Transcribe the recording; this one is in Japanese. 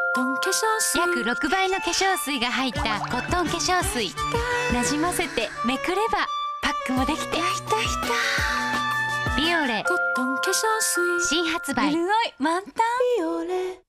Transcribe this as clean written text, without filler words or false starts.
トン化粧水」 約6倍の化粧水が入ったコットン化粧水、なじませてめくればパックもできて、ビオレコットン化粧水、 新発売。 潤い満タンビオレ